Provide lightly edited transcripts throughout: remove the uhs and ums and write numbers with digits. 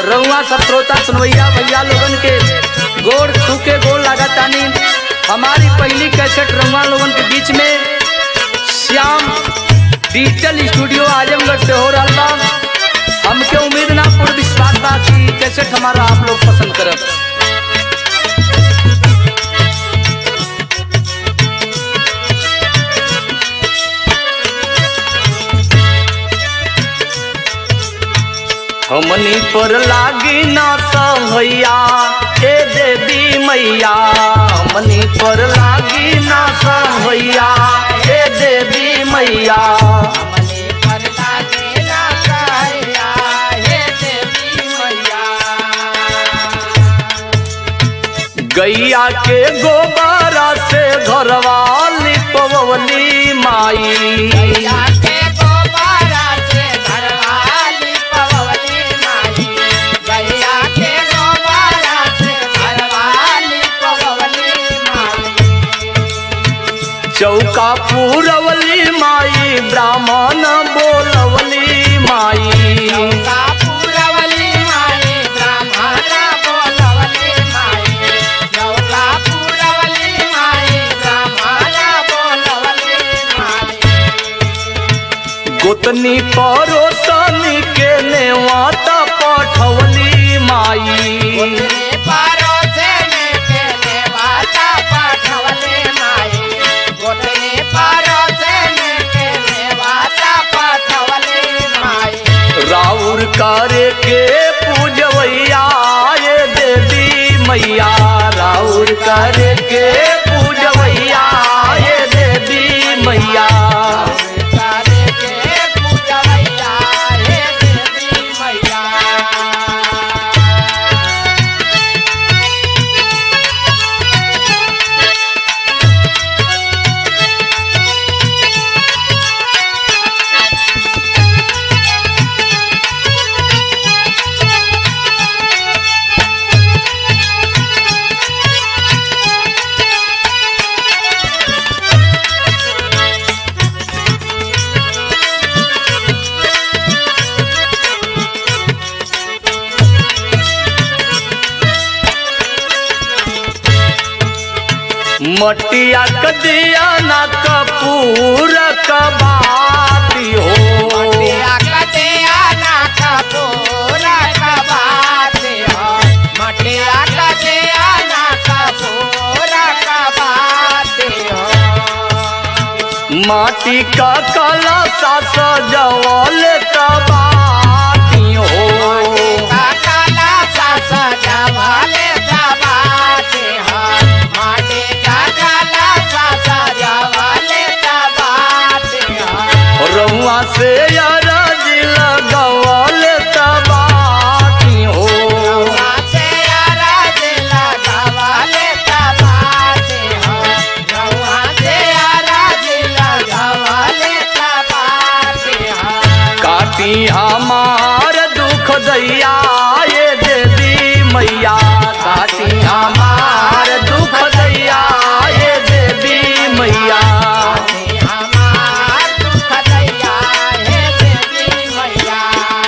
रउआ सब श्रोता सुनवैया भैया लोगन के गोड़ छूके गोड़ लागतानी। हमारी पहली कैसेट रउआ लोगन के बीच में श्याम डिजिटल स्टूडियो आजमगढ़ से हो रहा बा। हमके उम्मीद ना पूर्ण विश्वास बा कि कैसेट हमारा आप लोग पसंद करब। हमनी पर लागी ना सहैया ए देवी मैया, हमनी पर लागी ना सहैया ए देवी मैया, हमनी पर लागी ना सहैया हे देवी मैया। गैया के गोबरा से घरवा लिपवली माई, गैया के गोबरा से घरवा लिपवली माई, गैया के गोबरा से घरवा लिपवली माई। चौका पूरवली माई, ब्राह्मण बोलवली माई, चौका पूरवली माई, ब्राह्मण बोलवली माई, चौका पूरवली माई, ब्राह्मण बोलवली माई। गोतनी परोसनी के नेवाता पठवली माई, गोतनी परोसनी के नेवाता पठवली माई, गोतनी परोसनी के नेवाता पठवली माई। राउर करे के पूजवैया ये देवी मैया, राउर करे के पूजवैया ये देवी मैया, करे के पूजवैया हे देवी मैया। मटिया कदिया ना कपूर कबाती हो, मटिया कदिया ना कपूर कबाती हो, मटिया कदिया ना कपूर कबाती हो। माटी का कलशा सजवल कबाती हो, काला सा सजावले कबाती हो, माटी का काला सा सजावले कबाती हो। रउआ से अरज लगवल कबाती हो, रउआ से अरज लगवले कबाती हो, रउआ से अरज लगवले कबाती हो। काटी हमार दुख दैया ये देवी मैया, काटी हमार दुख दैया ये देवी मैया, हमार दुख दैया हे देवी मैया।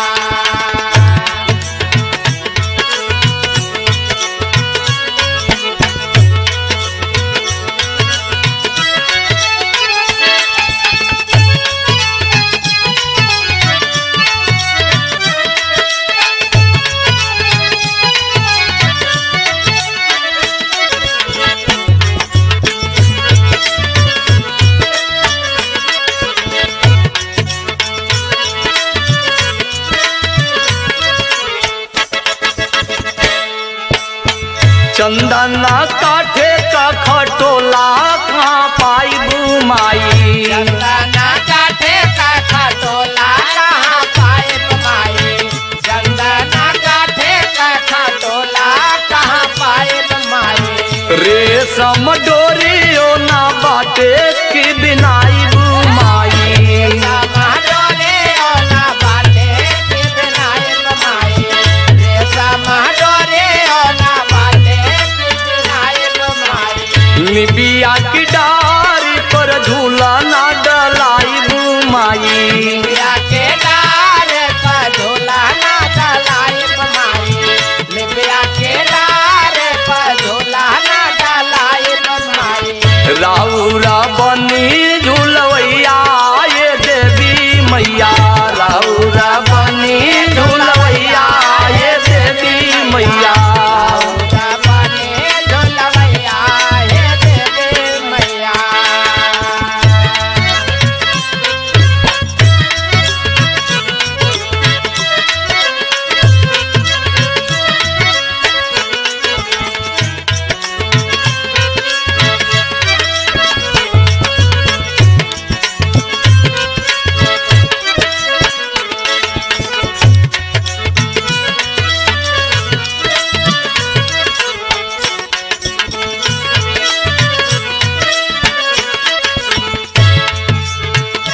चंदना काठे का खटोला कहाँ पाई माई, चंदना काठे का खटोला कहाँ पाइब माई, चंदना काठे का खटोला कहाँ पाइब माई। रेशम डोरियो ना बाटे की बिनाई माई, रेशम डोरियो ना बाटे की बिनाइब माई, रेशम डोरियो ना बाटे की बिनाइब माई। निबिया की डारी पर झूला ना डलाई माई, निबिया के डार पर झूला ना डलाइब माई,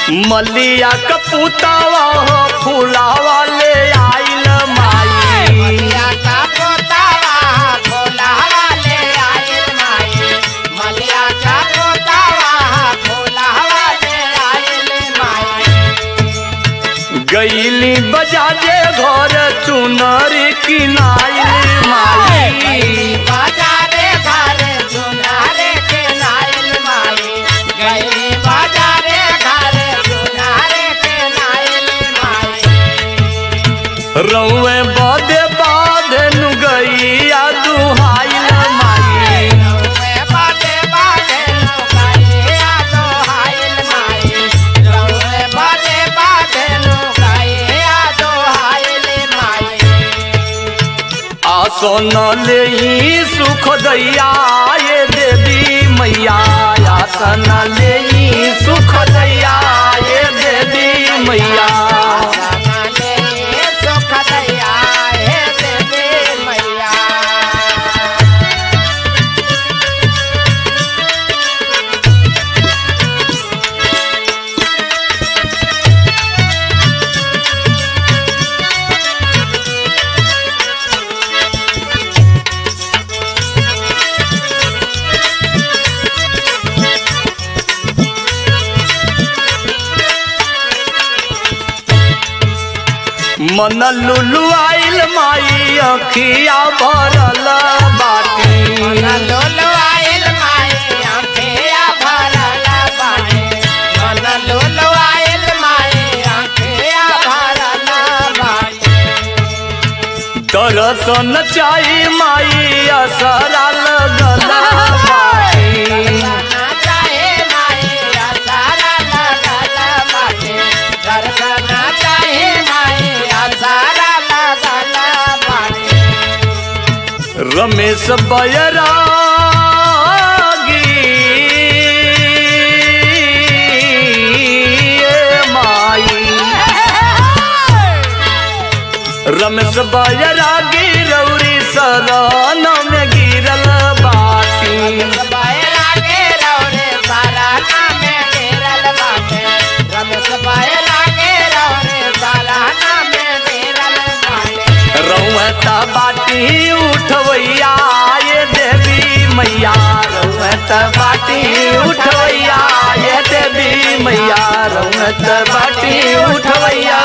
मलिया कपूतावा हो फूलावा ले आइल माई। मलिया का पोतावा फूलावा ले आइल माई। मलिया का पोतावा फूलावा ले आइल माई। गईली बजाजे घर चुनरी किनाइल माई। बाजारे घर चुनारे के नाइल माई। गई बाजारे घर चुनारे के नाइल माई। रउए बदे बाधे नु गईया दुहाइल माई। रउए बाजे बाजे लुकाइया दोहाइल माई। रउए बाजे बाजे लुकाइया दोहाइल माई। आसो न लेही सुख दैया ये देवी मैया। आसन लेही सुख दैया ये देवी मैया। सुख दैया हे देवी मैया। मन लुलु आइल माई अखिया भरल बाटी। मन लुलु आइल माई आँखिया भरल बाटे। मन लुलु आइल माई आँखिया भरल बाटे। दर्शन चाही माई असरा लगल बाटी। दर्शन चाहे माई असारा लगल बाटे। दर्शन चाहे माई असारा लगल बाटे। रमेश बैरागी माई। रमेश बैरागी रौरी सदन में गिरल बाटी। बैरा के रौरे साराना में गिरल बाटे। रमेश बैरा के रौरे साराना में गिरल बाटे। रउता बाटी उठवैया ये देवी मैया। रउता बाटी उठवैया ये देवी मैया। रउता बाटी उठवैया